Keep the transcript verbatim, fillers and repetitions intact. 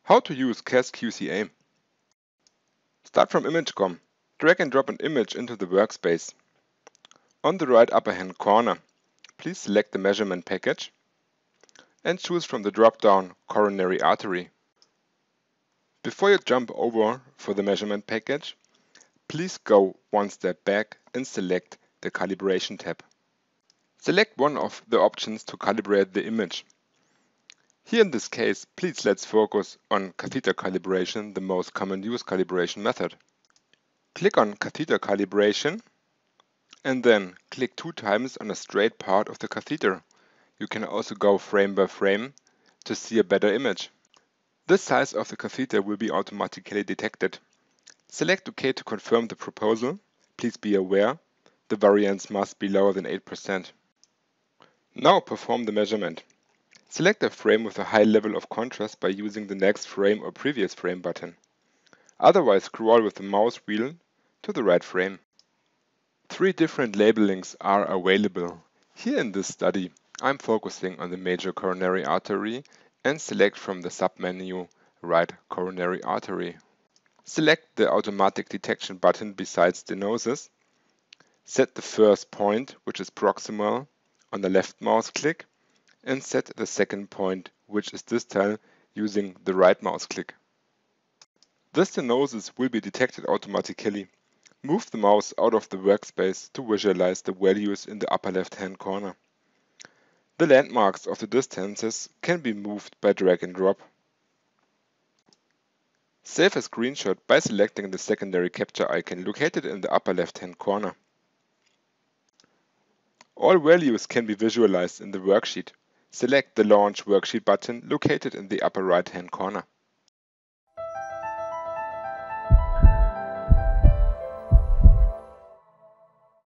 How to use C A S Q C A. Start from ImageCom. Drag and drop an image into the workspace. On the right upper hand corner, please select the measurement package and choose from the drop-down coronary artery. Before you jump over for the measurement package, please go one step back and select the calibration tab. Select one of the options to calibrate the image. Here in this case, please let's focus on catheter calibration, the most common used calibration method. Click on catheter calibration and then click two times on a straight part of the catheter. You can also go frame by frame to see a better image. The size of the catheter will be automatically detected. Select OK to confirm the proposal. Please be aware the variance must be lower than eight percent. Now perform the measurement. Select a frame with a high level of contrast by using the next frame or previous frame button. Otherwise, scroll with the mouse wheel to the right frame. Three different labelings are available. Here in this study, I'm focusing on the major coronary artery and select from the submenu right coronary artery. Select the automatic detection button beside stenosis. Set the first point, which is proximal, on the left mouse click, and set the second point, which is distal, using the right mouse click. The stenosis will be detected automatically. Move the mouse out of the workspace to visualize the values in the upper left hand corner. The landmarks of the distances can be moved by drag and drop. Save a screenshot by selecting the secondary capture icon located in the upper left hand corner. All values can be visualized in the worksheet. Select the Launch Worksheet button located in the upper right hand corner.